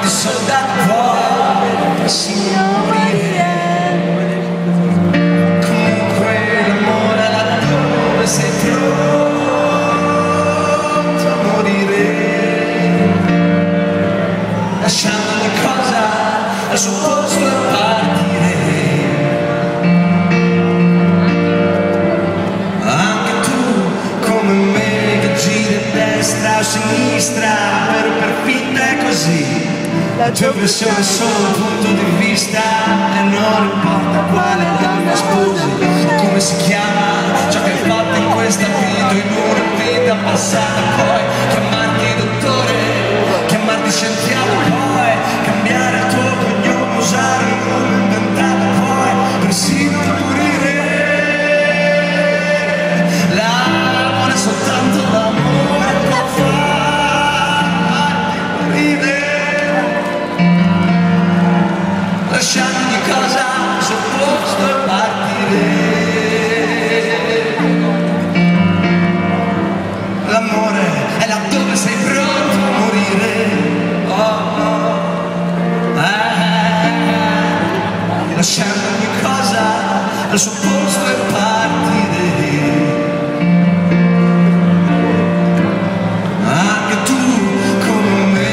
di soldato poi si morire. Comunque l'amore laddove sei pronto a morire, lasciando ogni cosa al suo posto e partire. Anche tu come me che giri a destra o a sinistra, per finta è così. La tua impressione è solo un punto di vista e non importa quale donna sposi, come si chiama ciò che hai fatto in questa vita, in una vita passata. Poi chiamarti dottore, chiamarti scienziato, poi cambiare il tuo cognome, usare un nome inventato, poi persino morire. L'amore è soltanto l'amore può farti morire, lasciando ogni cosa al suo posto e partire. L'amore è laddove sei pronto a morire. Lasciando ogni cosa al suo posto e partire. Anche tu come me.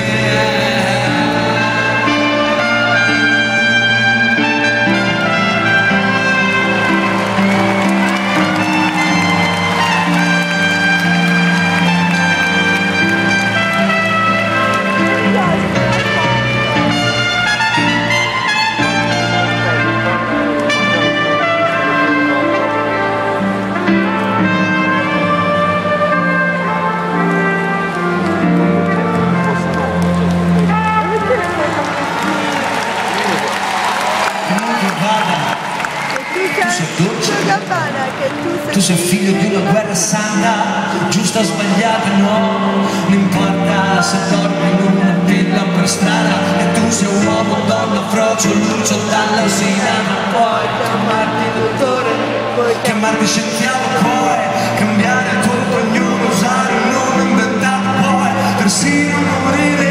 Tu sei figlio di una guerra santa, giusta o sbagliata, no, non importa se dormi in una villa o per strada, e tu sei un uomo, donna, frocio, lucio, dalla usina. Ma puoi chiamarti dottore, puoi chiamarti scienziato, puoi cambiare il tuo cognome, usare un nome inventato, puoi persino morire.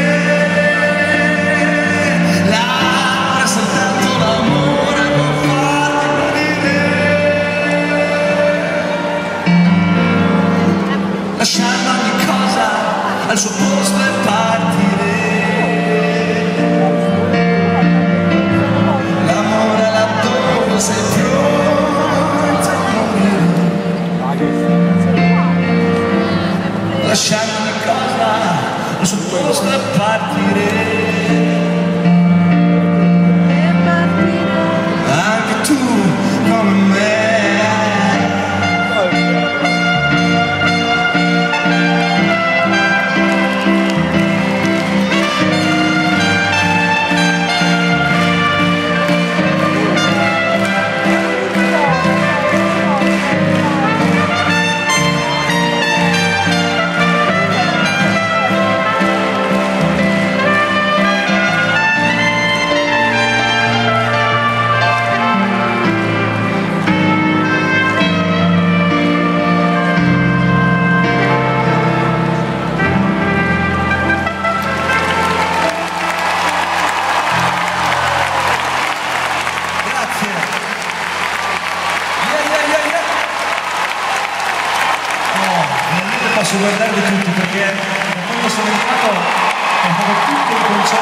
L'amore è soltanto l'amore può farti morire, lasciando ogni cosa al suo posto e partire. L'amore è laddove sei pronto a morire, lasciando ogni cosa al suo posto e partire. Anche tu come me. Posso guardarvi tutti perché da quando sono entrato ho fatto tutto il concerto.